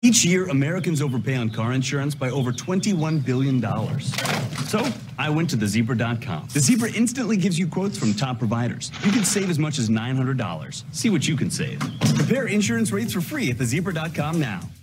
Each year, Americans overpay on car insurance by over $21 billion. So I went to thezebra.com. The Zebra instantly gives you quotes from top providers. You can save as much as $900. See what you can save. Compare insurance rates for free at thezebra.com now.